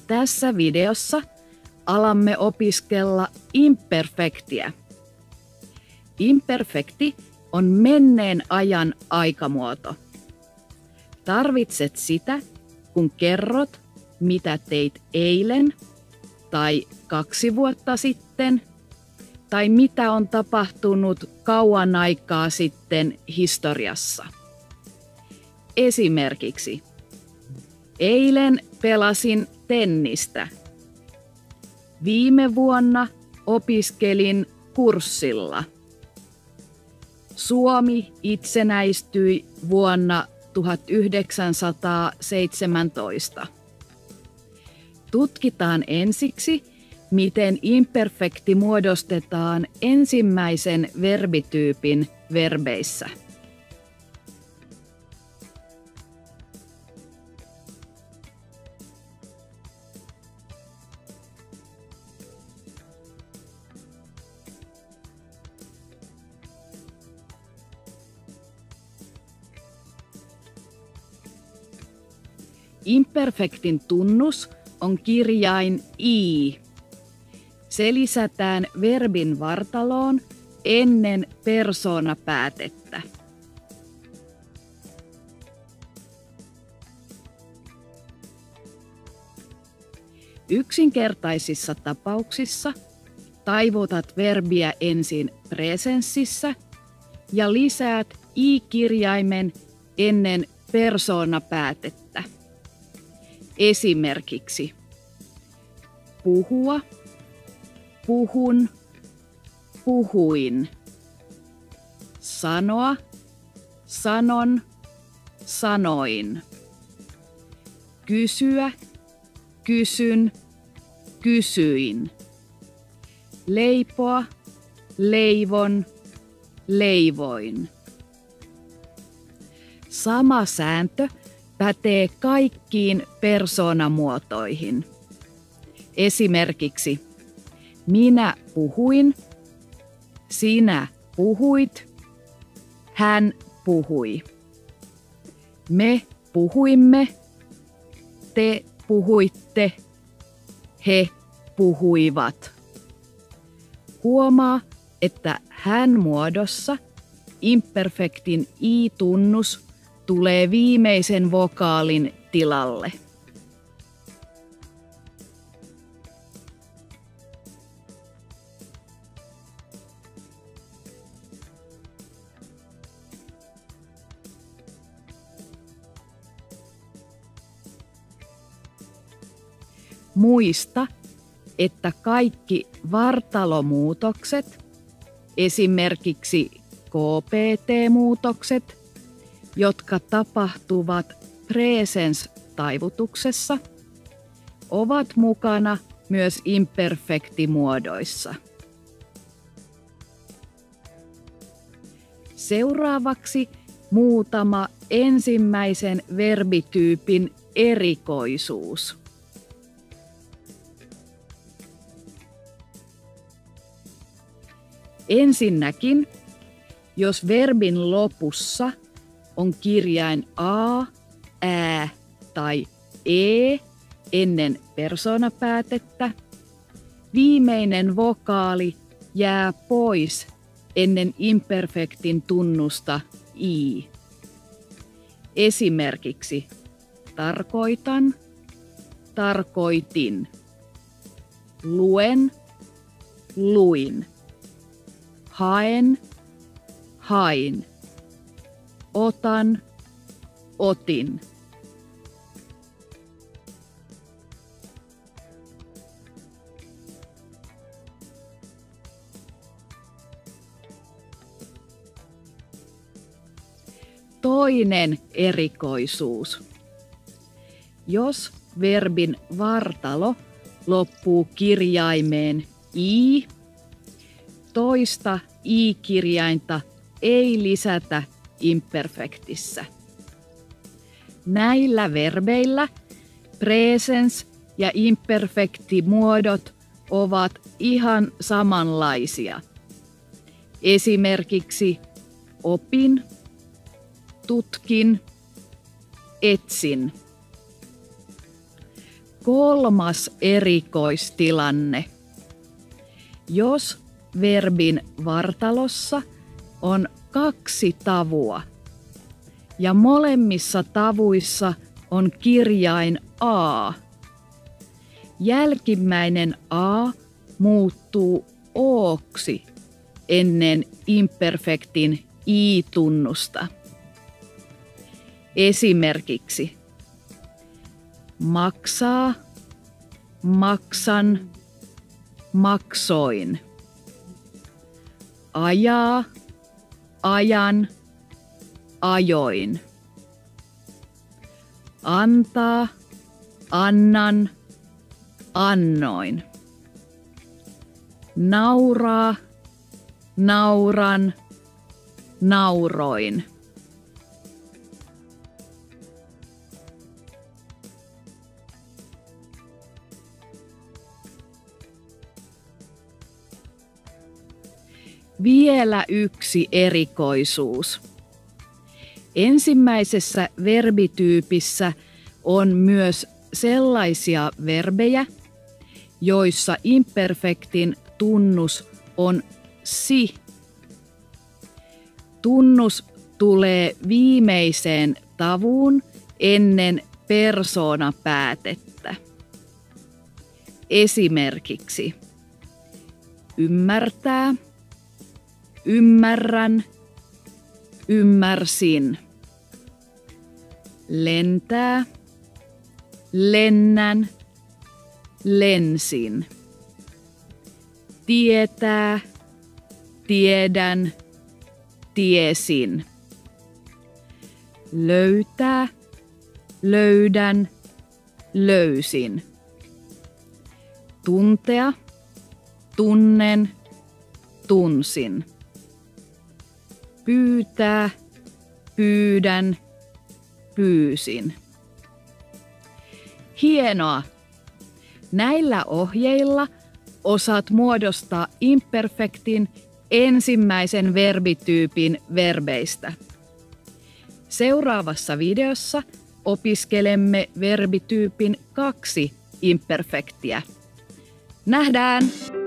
Tässä videossa alamme opiskella imperfektiä. Imperfekti on menneen ajan aikamuoto. Tarvitset sitä, kun kerrot, mitä teit eilen tai 2 vuotta sitten tai mitä on tapahtunut kauan aikaa sitten historiassa. Esimerkiksi, eilen pelasin tennistä. Viime vuonna opiskelin kurssilla. Suomi itsenäistyi vuonna 1917. Tutkitaan ensiksi, miten imperfekti muodostetaan ensimmäisen verbityypin verbeissä. Imperfektin tunnus on kirjain I. Se lisätään verbin vartaloon ennen persoonapäätettä. Yksinkertaisissa tapauksissa taivutat verbiä ensin presenssissä ja lisäät I-kirjaimen ennen persoonapäätettä. Esimerkiksi puhua, puhun, puhuin. Sanoa, sanon, sanoin. Kysyä, kysyn, kysyin. Leipoa, leivon, leivoin. Sama sääntö pätee kaikkiin persoonamuotoihin. Esimerkiksi minä puhuin, sinä puhuit, hän puhui. Me puhuimme, te puhuitte, he puhuivat. Huomaa, että hän muodossa imperfektin I-tunnus tulee viimeisen vokaalin tilalle. Muista, että kaikki vartalomuutokset, esimerkiksi KPT-muutokset, jotka tapahtuvat presens-taivutuksessa, ovat mukana myös imperfektimuodoissa. Seuraavaksi muutama ensimmäisen verbityypin erikoisuus. Ensinnäkin, jos verbin lopussa on kirjain a, ä tai e ennen persoonapäätettä, viimeinen vokaali jää pois ennen imperfektin tunnusta i. Esimerkiksi tarkoitan, tarkoitin, luen, luin, haen, hain, otan, otin. Toinen erikoisuus. Jos verbin vartalo loppuu kirjaimeen i, toista i-kirjainta ei lisätä imperfektissä. Näillä verbeillä presens- ja imperfektimuodot ovat ihan samanlaisia. Esimerkiksi opin, tutkin, etsin. kolmas erikoistilanne. Jos verbin vartalossa on 2 tavua ja molemmissa tavuissa on kirjain A, jälkimmäinen A muuttuu ooksi ennen imperfektin i-tunnusta. Esimerkiksi maksaa, maksan, maksoin. Ajaa, ajan, ajoin. Antaa, annan, annoin. Nauraa, nauran, nauroin. Vielä yksi erikoisuus. Ensimmäisessä verbityypissä on myös sellaisia verbejä, joissa imperfektin tunnus on si. Tunnus tulee viimeiseen tavuun ennen persoonapäätettä. Esimerkiksi ymmärtää, ymmärrän, ymmärsin. Lentää, lennän, lensin. Tietää, tiedän, tiesin. Löytää, löydän, löysin. Tuntea, tunnen, tunsin. Pyytää, pyydän, pyysin. Hienoa! Näillä ohjeilla osaat muodostaa imperfektin ensimmäisen verbityypin verbeistä. Seuraavassa videossa opiskelemme verbityypin 2 imperfektiä. Nähdään!